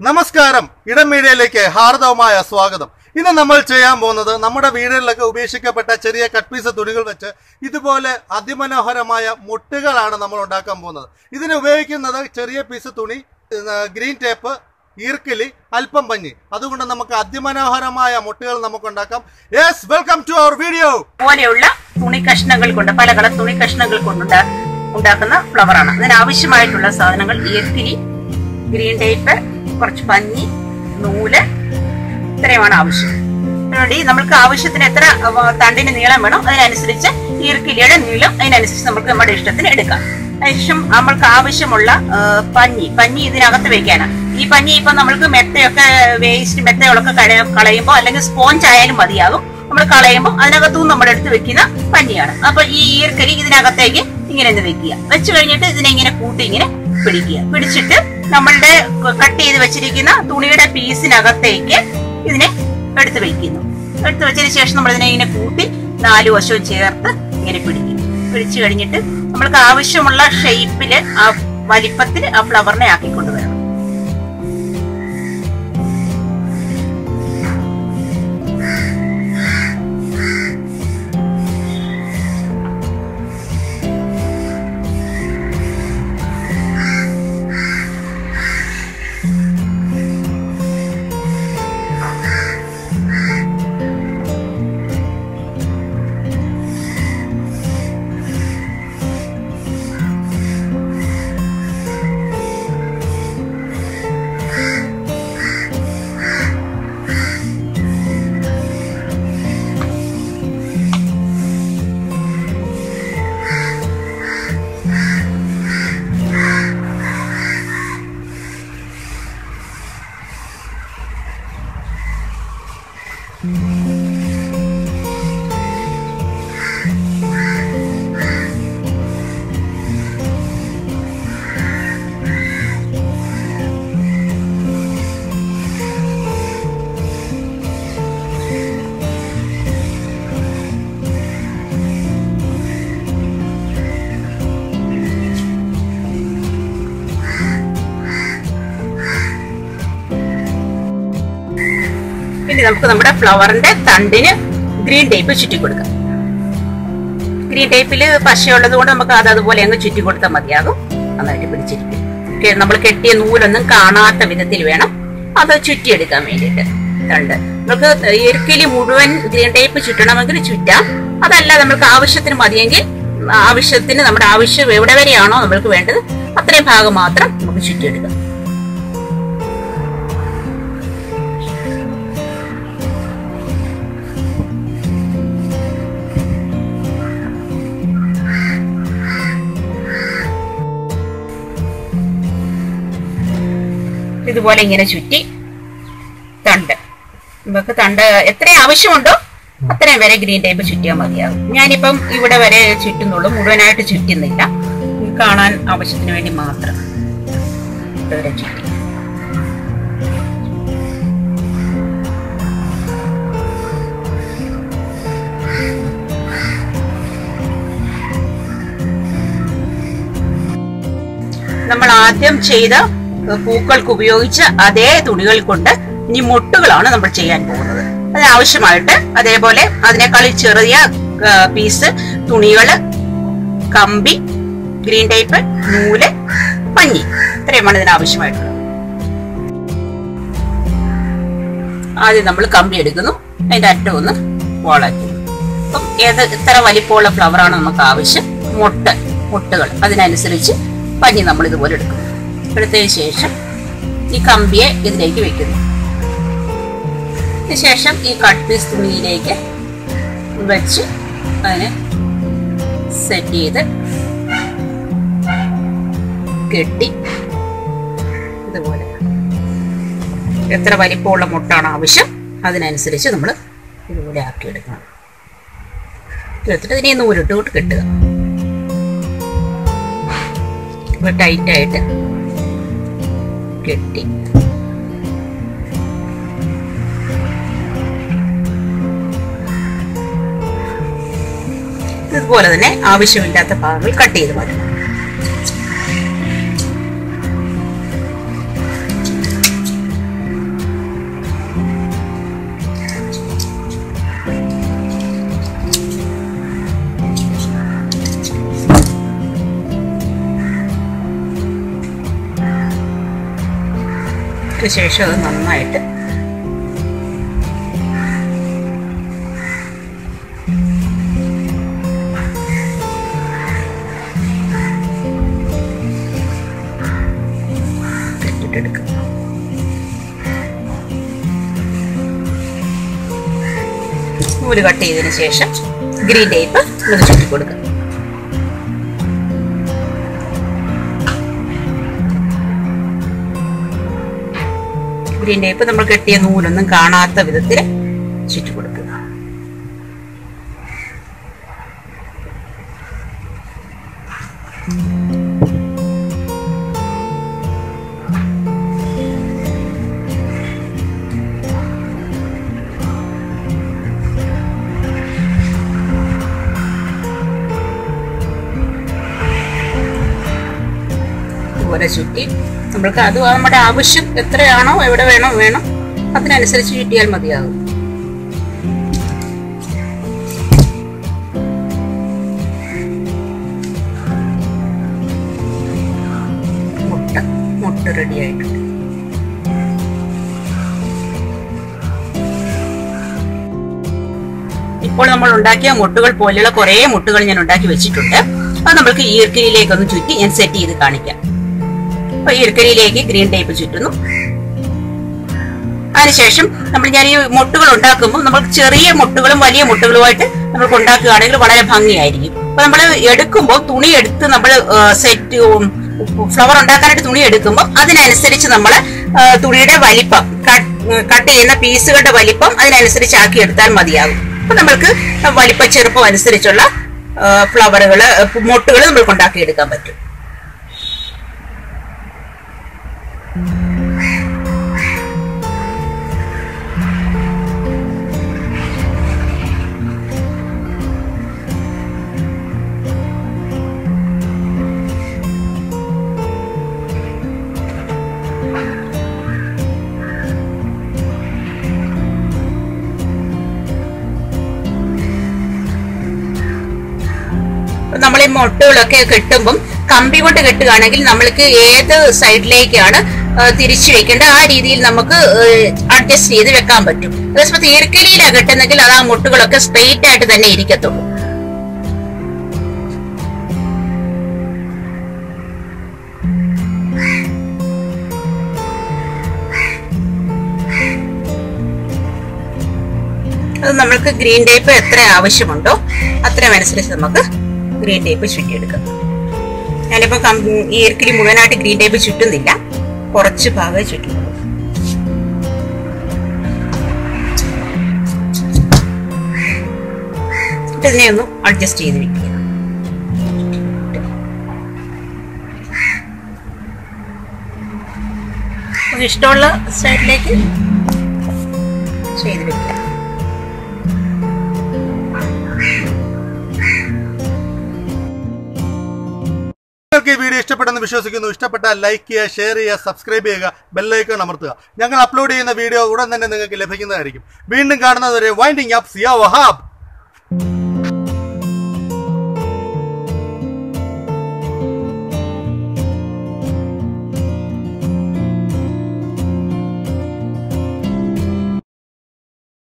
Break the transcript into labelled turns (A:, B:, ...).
A: നമസ്കാരം, ഇടം മീഡിയയിലേക്ക് ഹാർദവമായ സ്വാഗതം. ഇന്ന് നമ്മൾ ചെയ്യാൻ പോകുന്നത് നമ്മുടെ വീടുകളിലൊക്കെ ഉപേക്ഷിക്കപ്പെട്ട ചെറിയ കട്ട് പീസ് തുണികൾ വെച്ച് ഇതുപോലെ അതിമനോഹരമായ മുട്ടുകളാണ് നമ്മൾ ഉണ്ടാക്കാൻ പോകുന്നത്. ഇതിന് ഉപയോഗിക്കുന്നത് ചെറിയ പീസ് തുണി, ഗ്രീൻ ടേപ്പ്, ഈർക്കിലി, അല്പം പഞ്ഞി. അതുകൊണ്ട് നമുക്ക് അതിമനോഹരമായ മുട്ടുകൾ നമുക്ക് ഉണ്ടാക്കാം. Yes, welcome to our video.
B: പോലെയുള്ള തുണി കഷ്ണങ്ങൾ കൊണ്ട്, പല കളർ തുണി കഷ്ണങ്ങൾ കൊണ്ട് ഉണ്ടാക്കുന്ന ഫ്ലവർ ആണ്. അതിന് ആവശ്യമായിട്ടുള്ള സാധനങ്ങൾ ഈർക്കിലി, ഗ്രീൻ ടേപ്പ്, കുറച്ച് പഞ്ഞി, നൂല്, ഇത്രയുമാണ് ആവശ്യം. നമ്മൾക്ക് ആവശ്യത്തിന് എത്ര തണ്ടിന് നീളം വേണം അതിനനുസരിച്ച് ഈർക്കിലിയുടെ നീളം അതിനനുസരിച്ച് നമുക്ക് നമ്മുടെ ഇഷ്ടത്തിന് എടുക്കാം. അതിനുശേഷം നമ്മൾക്ക് ആവശ്യമുള്ള പഞ്ഞി ഇതിനകത്ത് വെക്കാനാണ്. ഈ പഞ്ഞി ഇപ്പൊ നമ്മൾക്ക് മെത്തയൊക്കെ വേസ്റ്റ് മെത്തകളൊക്കെ കളയുമ്പോൾ അല്ലെങ്കിൽ സ്പോഞ്ച് ആയാലും മതിയാകും. നമ്മൾ കളയുമ്പോൾ അതിനകത്തുനിന്ന് നമ്മൾ എടുത്ത് വെക്കുന്ന പഞ്ഞിയാണ്. അപ്പൊ ഈ ഈർക്കലി ഇതിനകത്തേക്ക് ഇങ്ങനെ ഒന്ന് വെക്കുക. വെച്ച് കഴിഞ്ഞിട്ട് ഇതിനെ ഇങ്ങനെ കൂട്ടി ഇങ്ങനെ പിടിക്കുക. പിടിച്ചിട്ട് നമ്മളുടെ കട്ട് ചെയ്ത് വെച്ചിരിക്കുന്ന തുണിയുടെ പീസിനകത്തേക്ക് ഇതിനെ എടുത്ത് വെക്കുന്നു. എടുത്ത് വെച്ചതിന് ശേഷം നമ്മൾ ഇതിനെ ഇങ്ങനെ കൂട്ടി 4 വശവും ചേർത്ത് ഇങ്ങനെ പിടിക്കും. പിടിച്ചു കഴിഞ്ഞിട്ട് നമ്മൾക്ക് ആവശ്യമുള്ള ഷേപ്പില്, ആ വലിപ്പത്തിൽ ആ ഫ്ലവറിനെ ആക്കിക്കൊണ്ടുവരണം. ഇനി നമുക്ക് നമ്മുടെ ഫ്ലവറിന്റെ തണ്ടിന് ഗ്രീൻ ടേപ്പ് ചുറ്റി കൊടുക്കാം. ഗ്രീൻ ടേപ്പിൽ പശയുള്ളത് കൊണ്ട് നമുക്ക് അത് അതുപോലെ അങ്ങ് ചുറ്റി കൊടുത്താൽ മതിയാകും. നന്നായിട്ട് പിടിച്ചിരിക്കും. നമ്മൾ കെട്ടിയ നൂലൊന്നും കാണാത്ത വിധത്തിൽ വേണം അത് ചുറ്റിയെടുക്കാൻ വേണ്ടിയിട്ട്. തണ്ട് നമുക്ക് ഈർക്കിലി മുഴുവൻ ഗ്രീൻ ടേപ്പ് ചുറ്റണമെങ്കിൽ ചുറ്റാം. അതല്ല നമ്മൾക്ക് ആവശ്യത്തിന് മതിയെങ്കിൽ ആവശ്യത്തിന് നമ്മുടെ ആവശ്യം എവിടെ വരെയാണോ നമ്മൾക്ക് വേണ്ടത് അത്രയും ഭാഗം മാത്രം നമുക്ക് ചുറ്റിയെടുക്കാം. ഇതുപോലെ ഇങ്ങനെ ചുറ്റി നമുക്ക് തണ്ട് എത്ര ആവശ്യമുണ്ടോ അത്രയും വരെ ഗ്രീൻ ടേപ്പ് ചുറ്റിയാൽ മതിയാകും. ഞാനിപ്പം ഇവിടെ വരെ ചുറ്റുന്നുള്ളൂ, മുഴുവനായിട്ട് ചുറ്റുന്നില്ല. കാണാൻ ആവശ്യത്തിന് വേണ്ടി മാത്രം ഇവിടെ ചുറ്റി. നമ്മൾ ആദ്യം ചെയ്ത പൂക്കൾക്ക് ഉപയോഗിച്ച അതേ തുണികൾ കൊണ്ട് ഇനി മുട്ടുകളാണ് നമ്മൾ ചെയ്യാൻ പോകുന്നത്. അതിനാവശ്യമായിട്ട് അതേപോലെ അതിനേക്കാൾ ചെറിയ പീസ് തുണികള്, കമ്പി, ഗ്രീൻ ടേപ്പ്, നൂല്, പഞ്ഞി, ഇത്രയുമാണ് ഇതിനാവശ്യമായിട്ടുള്ളത്. ആദ്യം നമ്മൾ കമ്പി എടുക്കുന്നു, അതിന്റെ അറ്റം ഒന്ന് വാളാക്കുന്നു. അപ്പം എത്ര വലിപ്പമുള്ള ഫ്ലവറാണ് നമുക്ക് ആവശ്യം, മുട്ടുകൾ അതിനനുസരിച്ച് പഞ്ഞി നമ്മൾ ഇതുപോലെ എടുക്കുന്നു. എടുത്തതിന് ശേഷം ഈ കമ്പിയെ ഇതിലേക്ക് വെക്കുന്നു. അതിനുശേഷം ഈ കട്ട് പീസ് തുണിയിലേക്ക് വെച്ച് അതിനെ സെറ്റ് ചെയ്ത് കെട്ടി ഇതുപോലെ എത്ര വലിപ്പമുള്ള മുട്ടാണ് ആവശ്യം അതിനനുസരിച്ച് നമ്മൾ ഇതുപോലെ ആക്കിയെടുക്കണം. എടുത്തിട്ട് ഇതിനെ നൂലിട്ട് കെട്ടുക. ടൈറ്റായിട്ട് കെട്ടി ഇതുപോലെ തന്നെ ആവശ്യമില്ലാത്ത ഭാഗങ്ങൾ കട്ട് ചെയ്ത് മാറ്റണം. ശേഷം അത് നന്നായിട്ട് എടുക്കുക. നൂല് കട്ട് ചെയ്തതിന് ശേഷം ഗ്രീൻ ടേപ്പ് ഒന്ന് ചുറ്റി കൊടുക്കുക. ഗ്രീൻ ടേപ്പ് നമ്മൾ കെട്ടിയ നൂലൊന്നും കാണാത്ത വിധത്തിൽ ചുറ്റി കൊടുക്കുക. ചുറ്റി നമ്മൾക്ക് അത് നമ്മുടെ ആവശ്യം എത്രയാണോ എവിടെ വേണം അതിനനുസരിച്ച് ചുറ്റിയാൽ മതിയാകും. മുട്ട റെഡി ആയിട്ടുണ്ട്. ഇപ്പോൾ നമ്മൾ ഉണ്ടാക്കിയ മുട്ടുകൾ പോലെയുള്ള കുറെ മുട്ടുകൾ ഞാൻ ഉണ്ടാക്കി വെച്ചിട്ടുണ്ട്. അത് നമ്മൾക്ക് ഈർക്കിലിയിലേക്കൊന്ന് ചുറ്റി ഞാൻ സെറ്റ് ചെയ്ത് കാണിക്കാം. അപ്പൊ ഈർക്കിലിയിലേക്ക് ഗ്രീൻ ടേപ്പ് ചുറ്റുന്നു. അതിനുശേഷം ഞാൻ ഈ മുട്ടുകൾ ഉണ്ടാക്കുമ്പോൾ നമ്മൾ ചെറിയ മുട്ടുകളും വലിയ മുട്ടുകളുമായിട്ട് നമുക്ക് ഉണ്ടാക്കുകയാണെങ്കിൽ വളരെ ഭംഗിയായിരിക്കും. അപ്പൊ നമ്മൾ എടുക്കുമ്പോൾ തുണി എടുത്ത് നമ്മൾ സെറ്റ് ഫ്ലവർ ഉണ്ടാക്കാനായിട്ട് തുണി എടുക്കുമ്പോൾ അതിനനുസരിച്ച് നമ്മൾ തുണിയുടെ വലിപ്പം കട്ട് ചെയ്യുന്ന പീസുകളുടെ വലിപ്പം അതിനനുസരിച്ച് ആക്കി എടുത്താൽ മതിയാകും. അപ്പൊ നമ്മൾക്ക് വലിപ്പ ചെറുപ്പം അനുസരിച്ചുള്ള ഫ്ലവറുകള് മുട്ടുകൾ നമ്മൾക്ക് ഉണ്ടാക്കിയെടുക്കാൻ പറ്റും. നമ്മൾ ഈ മുട്ടുകളൊക്കെ കെട്ടുമ്പം കമ്പി കൊണ്ട് കെട്ടുകയാണെങ്കിൽ നമ്മൾക്ക് ഏത് സൈഡിലേക്കാണ് തിരിച്ചു വെക്കേണ്ടത് ആ രീതിയിൽ നമുക്ക് അഡ്ജസ്റ്റ് ചെയ്ത് വെക്കാൻ പറ്റും. അതേസമയത്ത് ഈർക്കിലിയിലാണ് കെട്ടുന്നെങ്കിൽ അത് ആ മുട്ടുകളൊക്കെ സ്ട്രെയിറ്റ് ആയിട്ട് തന്നെ ഇരിക്കത്തുള്ളൂ. അത് നമ്മൾക്ക് ഗ്രീൻ ടേപ്പ് എത്ര ആവശ്യമുണ്ടോ അത്രയും അനുസരിച്ച് നമുക്ക് ഗ്രീൻ ടേപ്പ് ചുറ്റിയെടുക്കാം. ഞാനിപ്പോ ഈർക്കിലി മുഴുവനായിട്ട് ഗ്രീൻ ടേപ്പ് ചുറ്റുന്നില്ല, കുറച്ച് ഭാഗം ചുറ്റുന്നു. ഇതിനെ ഒന്ന് അഡ്ജസ്റ്റ് ചെയ്ത് വെക്കുക. ഇഷ്ടമുള്ള സൈഡിലേക്ക് ചെയ്ത് വെക്കുക.
A: നിങ്ങൾക്ക് ഈ വീഡിയോ ഇഷ്ടപ്പെട്ടെന്ന് വിശ്വസിക്കുന്നു. ഇഷ്ടപ്പെട്ടാൽ ലൈക്ക് ചെയ്യുക, ഷെയർ ചെയ്യുക, സബ്സ്ക്രൈബ് ചെയ്യുക, ബെല്ലൈക്കൺ അമർത്തുക. ഞങ്ങൾ അപ്ലോഡ് ചെയ്യുന്ന വീഡിയോ ഉടൻ തന്നെ നിങ്ങൾക്ക് ലഭിക്കുന്നതായിരിക്കും. വീണ്ടും കാണുന്നതുവരെ വൈൻഡിങ് അപ്പ് സിയ വഹാബ്.